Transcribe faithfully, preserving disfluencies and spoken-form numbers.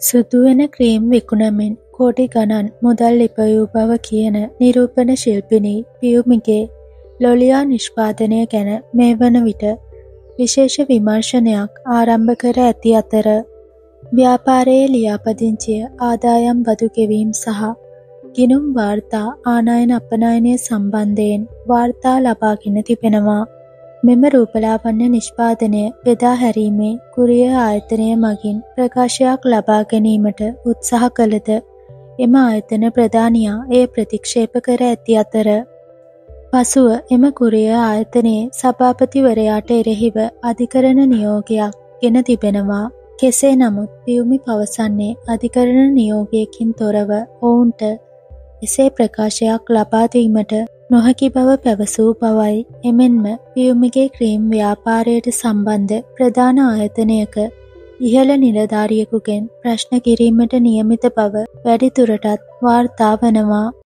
සුදුවෙන cream විකුණමින් කෝටි ගණන් මුදල් ලිපයූ බව කියන නිරූපණ ශිල්පිනී පියුමිගේ ලොලියා නිෂ්පාදනය ගැන මේ වන විට විශේෂ විමර්ශනයක් ආරම්භ කර ඇති අතර ව්‍යාපාරයේ ලියාපදිංචිය ආදායම් බදු ගෙවීම් සහ ගිණුම් වාර්තා ආනයන අපනයනය සම්බන්ධයෙන් වාර්තා ලබාගෙන තිබෙනවා. මෙම රූපලාවන්‍ය නිෂ්පාදනය බෙදා හැරීමේ කුරියර් ආයතනය මගින් ප්‍රකාශයක් ලබා ගැනීමට උත්සාහ කළද එම ආයතන ප්‍රධානියා එය ප්‍රතික්ෂේප කර ඇති අතර පසුව එම කුරියර් ආයතනයේ සභාපතිවරයාට එරෙහිව අධිකරණ නියෝගයක් ගෙන තිබෙනවා. කෙසේ නමුත් පියුමි පවසන්නේ අධිකරණ නියෝගයකින් තොරව ඔවුන්ට එසේ ප්‍රකාශයක් ලබා දීමට නොහැකි බව පැවසූ බවයි. එමෙන්ම පියුමිගේ ක්‍රීම් ව්‍යාපාරයට සම්බන්ධ ප්‍රධාන ආයතනයක ඉහළ නිලධාරියෙකුගෙන් ප්‍රශ්න කිරීමට නියමිත බව වැඩිදුරටත් වාර්තා වනවා.